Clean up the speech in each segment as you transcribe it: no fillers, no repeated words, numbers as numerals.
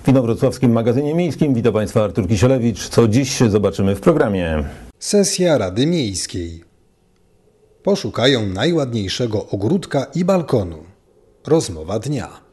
W inowrocławskim magazynie miejskim witam Państwa Artur Kisielewicz. Co dziś zobaczymy w programie? Sesja Rady Miejskiej. Poszukają najładniejszego ogródka i balkonu. Rozmowa dnia.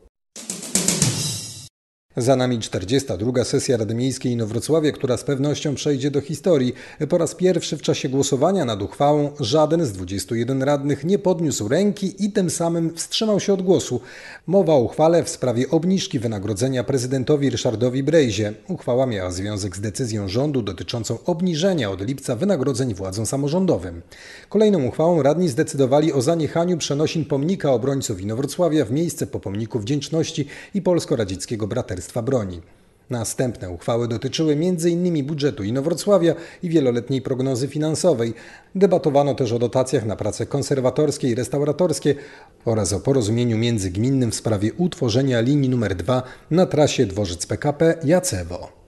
Za nami 42. sesja Rady Miejskiej Inowrocławia, która z pewnością przejdzie do historii. Po raz pierwszy w czasie głosowania nad uchwałą żaden z 21 radnych nie podniósł ręki i tym samym wstrzymał się od głosu. Mowa o uchwale w sprawie obniżki wynagrodzenia prezydentowi Ryszardowi Brejzie. Uchwała miała związek z decyzją rządu dotyczącą obniżenia od lipca wynagrodzeń władzom samorządowym. Kolejną uchwałą radni zdecydowali o zaniechaniu przenosin pomnika obrońców Inowrocławia w miejsce po pomniku Wdzięczności i Polsko-Radzieckiego Braterstwa Broni. Następne uchwały dotyczyły m.in. budżetu Inowrocławia i wieloletniej prognozy finansowej. Debatowano też o dotacjach na prace konserwatorskie i restauratorskie oraz o porozumieniu międzygminnym w sprawie utworzenia linii nr 2 na trasie Dworzec PKP Jacewo.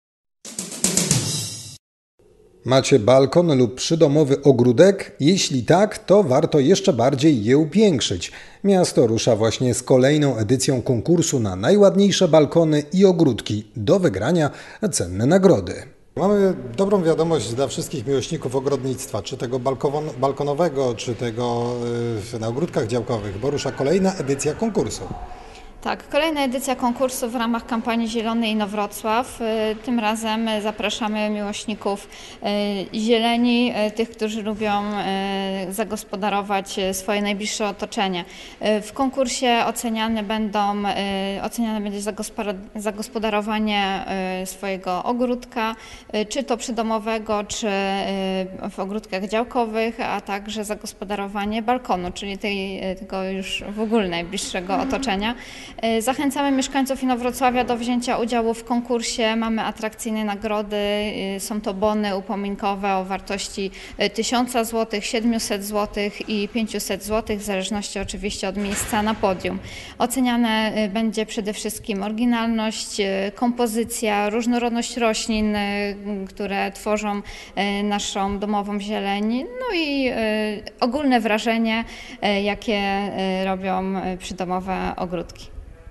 Macie balkon lub przydomowy ogródek? Jeśli tak, to warto jeszcze bardziej je upiększyć. Miasto rusza właśnie z kolejną edycją konkursu na najładniejsze balkony i ogródki. Do wygrania cenne nagrody. Mamy dobrą wiadomość dla wszystkich miłośników ogrodnictwa, czy tego balkonowego, czy tego na ogródkach działkowych, bo rusza kolejna edycja konkursu. Tak, kolejna edycja konkursu w ramach kampanii Zielony Inowrocław. Tym razem zapraszamy miłośników zieleni, tych, którzy lubią zagospodarować swoje najbliższe otoczenie. W konkursie oceniane będzie zagospodarowanie swojego ogródka, czy to przydomowego, czy w ogródkach działkowych, a także zagospodarowanie balkonu, czyli tego już w ogóle najbliższego otoczenia. Zachęcamy mieszkańców Inowrocławia do wzięcia udziału w konkursie. Mamy atrakcyjne nagrody, są to bony upominkowe o wartości 1000 zł, 700 zł i 500 zł, w zależności oczywiście od miejsca na podium. Oceniane będzie przede wszystkim oryginalność, kompozycja, różnorodność roślin, które tworzą naszą domową zieleń, no i ogólne wrażenie, jakie robią przydomowe ogródki.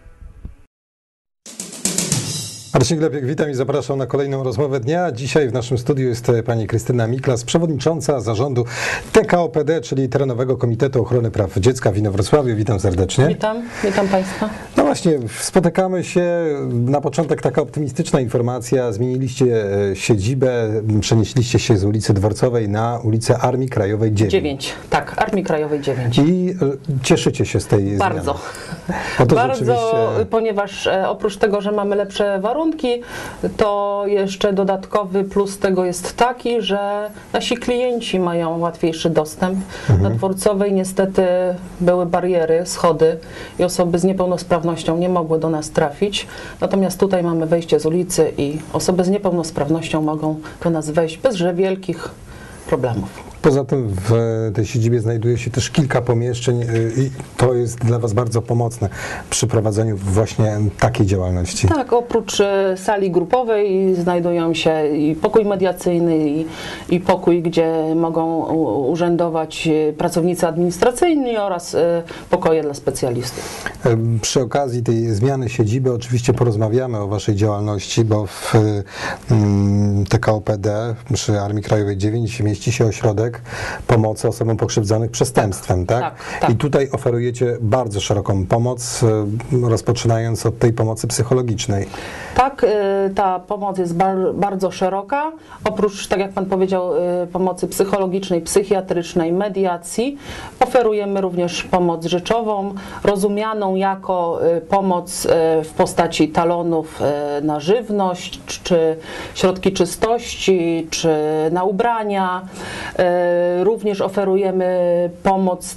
Marcin Glepiek, witam i zapraszam na kolejną rozmowę dnia. Dzisiaj w naszym studiu jest pani Krystyna Miklas, przewodnicząca zarządu TKOPD, czyli Terenowego Komitetu Ochrony Praw Dziecka w Inowrocławiu. Witam serdecznie. Witam Państwa. No właśnie, spotykamy się. Na początek taka optymistyczna informacja. Zmieniliście siedzibę, przenieśliście się z ulicy Dworcowej na ulicę Armii Krajowej 9. Tak, Armii Krajowej 9. I cieszycie się z tej zmiany? Bardzo. Bardzo, ponieważ oprócz tego, że mamy lepsze warunki, to jeszcze dodatkowy plus tego jest taki, że nasi klienci mają łatwiejszy dostęp. Na Dworcowej niestety były bariery, schody i osoby z niepełnosprawnością nie mogły do nas trafić. Natomiast tutaj mamy wejście z ulicy i osoby z niepełnosprawnością mogą do nas wejść bez wielkich problemów. Poza tym w tej siedzibie znajduje się też kilka pomieszczeń i to jest dla Was bardzo pomocne przy prowadzeniu właśnie takiej działalności. Tak, oprócz sali grupowej znajdują się i pokój mediacyjny i pokój, gdzie mogą urzędować pracownicy administracyjni oraz pokoje dla specjalistów. Przy okazji tej zmiany siedziby oczywiście porozmawiamy o Waszej działalności, bo w TKOPD przy Armii Krajowej 9 mieści się ośrodek pomocy osobom pokrzywdzonym przestępstwem, tak? Tak. I tutaj oferujecie bardzo szeroką pomoc, rozpoczynając od tej pomocy psychologicznej. Tak, ta pomoc jest bardzo szeroka. Oprócz, tak jak Pan powiedział, pomocy psychologicznej, psychiatrycznej, mediacji, oferujemy również pomoc rzeczową, rozumianą jako pomoc w postaci talonów na żywność, czy środki czystości, czy na ubrania. Również oferujemy pomoc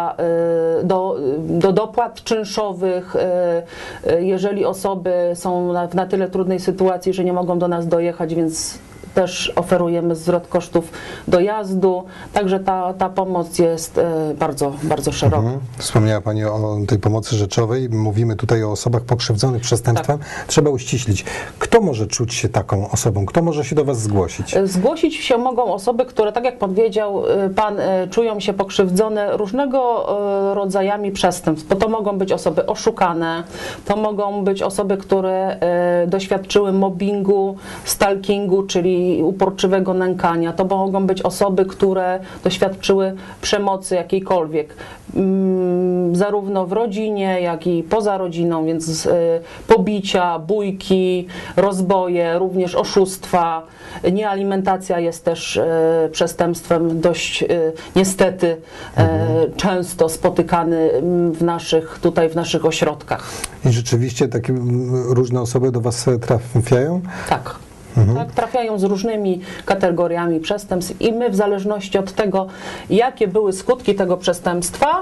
do dopłat czynszowych, jeżeli osoby są w na tyle trudnej sytuacji, że nie mogą do nas dojechać, więc też oferujemy zwrot kosztów dojazdu, także ta pomoc jest bardzo, bardzo szeroka. Wspomniała Pani o tej pomocy rzeczowej. Mówimy tutaj o osobach pokrzywdzonych przestępstwem. Trzeba uściślić. Kto może czuć się taką osobą? Kto może się do Was zgłosić? Zgłosić się mogą osoby, które, tak jak powiedział Pan, czują się pokrzywdzone różnego rodzajami przestępstw, bo to mogą być osoby oszukane, to mogą być osoby, które doświadczyły mobbingu, stalkingu, czyli uporczywego nękania, to mogą być osoby, które doświadczyły przemocy jakiejkolwiek, zarówno w rodzinie, jak i poza rodziną, więc pobicia, bójki, rozboje, również oszustwa. Niealimentacja jest też przestępstwem dość niestety często spotykany w naszych ośrodkach. I rzeczywiście takie różne osoby do Was trafiają? Tak. Tak, trafiają z różnymi kategoriami przestępstw i my w zależności od tego, jakie były skutki tego przestępstwa,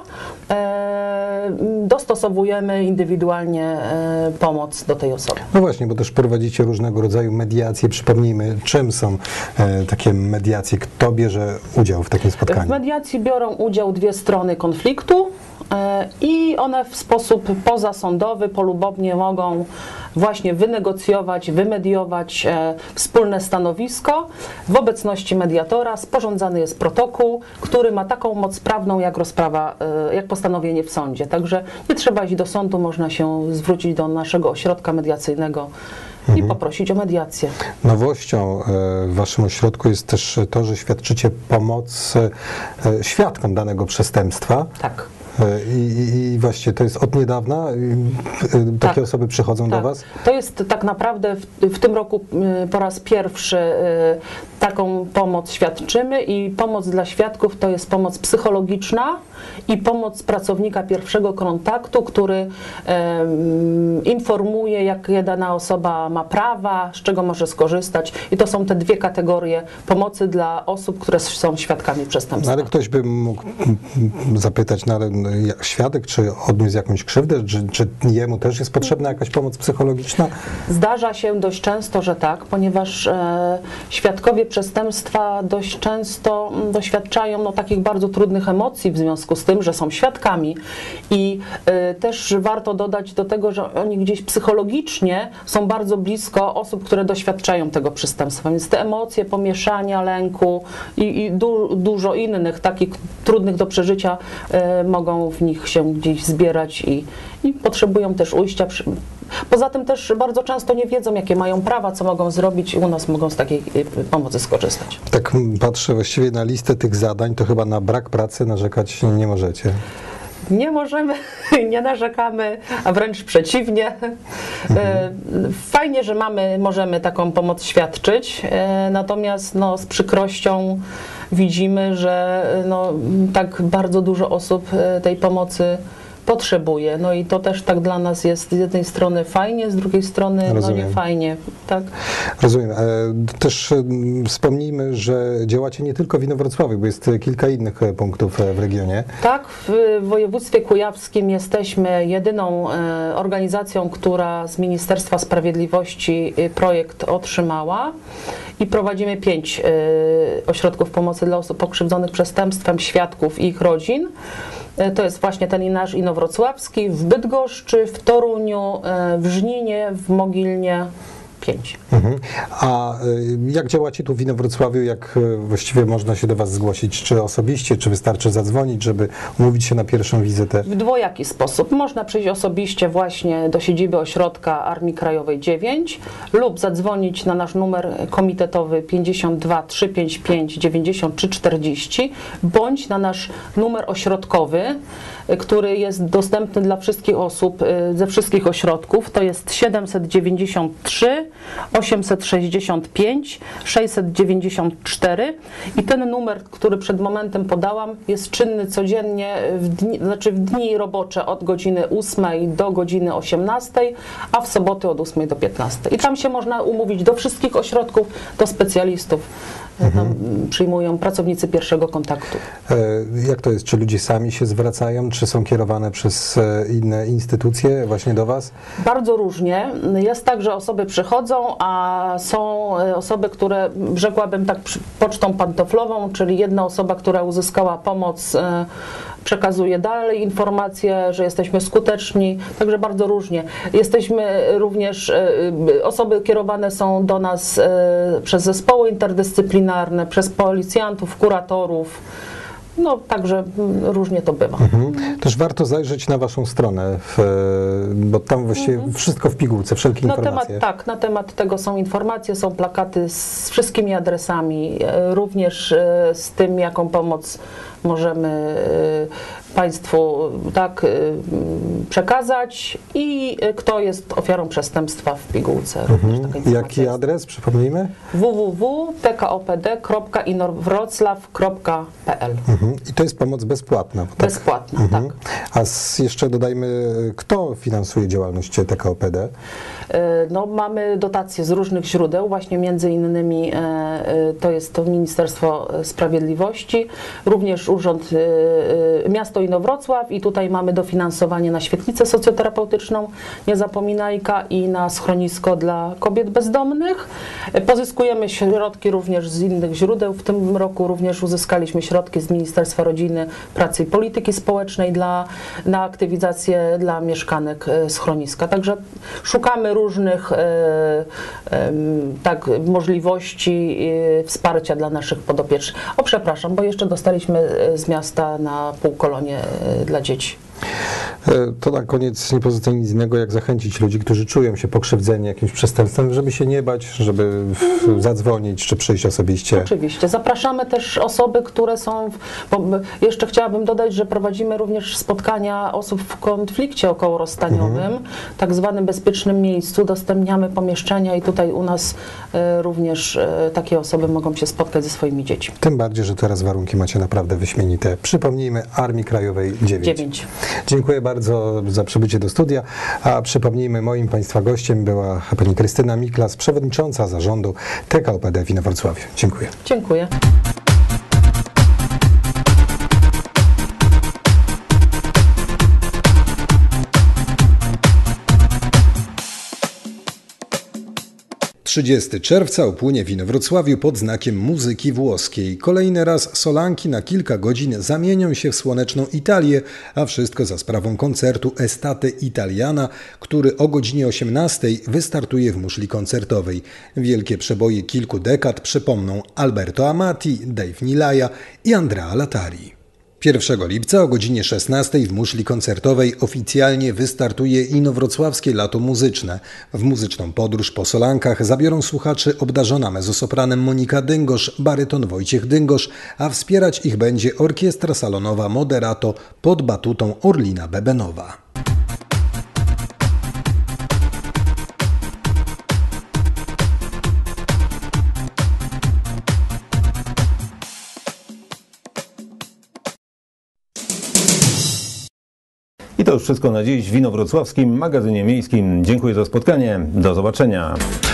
dostosowujemy indywidualnie pomoc do tej osoby. No właśnie, bo też prowadzicie różnego rodzaju mediacje. Przypomnijmy, czym są takie mediacje? Kto bierze udział w takim W spotkaniu? mediacji biorą udział dwie strony konfliktu i one w sposób pozasądowy, polubownie mogą właśnie wynegocjować, wymediować wspólne stanowisko. W obecności mediatora sporządzany jest protokół, który ma taką moc prawną jak rozprawa, jak postanowienie w sądzie. Także nie trzeba iść do sądu, można się zwrócić do naszego ośrodka mediacyjnego i poprosić o mediację. Nowością w Waszym ośrodku jest też to, że świadczycie pomoc świadkom danego przestępstwa. Tak. I właśnie to jest od niedawna? Takie Tak. osoby przychodzą do Tak. Was? To jest tak naprawdę w tym roku po raz pierwszy taką pomoc świadczymy i pomoc dla świadków to jest pomoc psychologiczna i pomoc pracownika pierwszego kontaktu, który informuje, jakie dana osoba ma prawa, z czego może skorzystać i to są te dwie kategorie pomocy dla osób, które są świadkami przestępstwa. No ale ktoś by mógł zapytać, no ale świadek, czy odniósł jakąś krzywdę, czy jemu też jest potrzebna jakaś pomoc psychologiczna? Zdarza się dość często, że tak, ponieważ świadkowie przestępstwa dość często doświadczają takich bardzo trudnych emocji w związku z tym, że są świadkami i też warto dodać do tego, że oni gdzieś psychologicznie są bardzo blisko osób, które doświadczają tego przestępstwa, więc te emocje, pomieszania, lęku i dużo innych takich trudnych do przeżycia mogą w nich się gdzieś zbierać i potrzebują też ujścia. Poza tym też bardzo często nie wiedzą, jakie mają prawa, co mogą zrobić i u nas mogą z takiej pomocy skorzystać. Tak patrzę właściwie na listę tych zadań, to chyba na brak pracy narzekać nie możecie. Nie możemy, nie narzekamy, a wręcz przeciwnie. Fajnie, że możemy taką pomoc świadczyć, natomiast z przykrością widzimy, że tak bardzo dużo osób tej pomocy potrzebuje. No i to też tak dla nas jest z jednej strony fajnie, z drugiej strony nie fajnie. Tak? Rozumiem. Też wspomnijmy, że działacie nie tylko w Inowrocławiu, bo jest kilka innych punktów w regionie. Tak, w województwie kujawskim jesteśmy jedyną organizacją, która z Ministerstwa Sprawiedliwości projekt otrzymała i prowadzimy 5 ośrodków pomocy dla osób pokrzywdzonych przestępstwem, świadków i ich rodzin. To jest właśnie ten nasz inowrocławski, w Bydgoszczy, w Toruniu, w Żninie, w Mogilnie 5. A jak działacie tu w Inowrocławiu? Jak właściwie można się do Was zgłosić? Czy osobiście, czy wystarczy zadzwonić, żeby umówić się na pierwszą wizytę? W dwojaki sposób. Można przyjść osobiście właśnie do siedziby ośrodka Armii Krajowej 9 lub zadzwonić na nasz numer komitetowy 52 355 93 40 bądź na nasz numer ośrodkowy, który jest dostępny dla wszystkich osób ze wszystkich ośrodków. To jest 793 865 694 i ten numer, który przed momentem podałam, jest czynny codziennie, w dni robocze od godziny 8 do godziny 18, a w soboty od 8 do 15. I tam się można umówić do wszystkich ośrodków, do specjalistów Tam przyjmują pracownicy pierwszego kontaktu. Jak to jest? Czy ludzie sami się zwracają, czy są kierowane przez inne instytucje właśnie do Was? Bardzo różnie. Jest tak, że osoby przychodzą, a są osoby, które rzekłabym tak pocztą pantoflową, czyli jedna osoba, która uzyskała pomoc, przekazuje dalej informacje, że jesteśmy skuteczni, także bardzo różnie. Jesteśmy również, osoby kierowane są do nas przez zespoły interdyscyplinarne, przez policjantów, kuratorów. No, także różnie to bywa. Też warto zajrzeć na Waszą stronę, bo tam właściwie wszystko w pigułce, wszelkie informacje. Na temat tego są informacje, są plakaty z wszystkimi adresami, również z tym, jaką pomoc możemy Państwu przekazać i kto jest ofiarą przestępstwa w pigułce. Również taka informacja Jaki jest. adres, przypomnijmy? www.tkopd.inowroclaw.pl. I to jest pomoc bezpłatna. Bezpłatna, tak. A jeszcze dodajmy, kto finansuje działalność TKOPD? No, mamy dotacje z różnych źródeł, właśnie między innymi to jest to Ministerstwo Sprawiedliwości, również Urząd Miasto Inowrocław i tutaj mamy dofinansowanie na świetlicę socjoterapeutyczną Niezapominajka i na schronisko dla kobiet bezdomnych. Pozyskujemy środki również z innych źródeł. W tym roku również uzyskaliśmy środki z Ministerstwa Rodziny, Pracy i Polityki Społecznej na aktywizację dla mieszkanek schroniska. Także szukamy różnych możliwości wsparcia dla naszych podopiecznych. Przepraszam, bo jeszcze dostaliśmy z miasta na półkolonie dla dzieci. To na koniec nie pozostaje nic innego, jak zachęcić ludzi, którzy czują się pokrzywdzeni jakimś przestępstwem, żeby się nie bać, żeby zadzwonić czy przyjść osobiście. Oczywiście. Zapraszamy też osoby, które są, bo jeszcze chciałabym dodać, że prowadzimy również spotkania osób w konflikcie okołorozstaniowym, tak zwanym bezpiecznym miejscu, udostępniamy pomieszczenia i tutaj u nas również takie osoby mogą się spotkać ze swoimi dziećmi. Tym bardziej, że teraz warunki macie naprawdę wyśmienite. Przypomnijmy, Armii Krajowej 9. Dziękuję bardzo za przybycie do studia, a przypomnijmy, moim Państwa gościem była pani Krystyna Miklas, przewodnicząca zarządu TKOPD w Inowrocławiu. Dziękuję. Dziękuję. Trzydziesty czerwca upłynie w Inowrocławiu pod znakiem muzyki włoskiej. Kolejny raz solanki na kilka godzin zamienią się w słoneczną Italię, a wszystko za sprawą koncertu Estate Italiana, który o godzinie 18 wystartuje w muszli koncertowej. Wielkie przeboje kilku dekad przypomną Alberto Amati, Dave Nilaja i Andrea Latari. 1 lipca o godzinie 16 w muszli koncertowej oficjalnie wystartuje Inowrocławskie Lato Muzyczne. W muzyczną podróż po solankach zabiorą słuchaczy obdarzona mezzosopranem Monika Dyngosz, baryton Wojciech Dyngosz, a wspierać ich będzie orkiestra salonowa Moderato pod batutą Orlina Bebenowa. I to już wszystko na dziś w Inowrocławskim Magazynie Miejskim. Dziękuję za spotkanie. Do zobaczenia.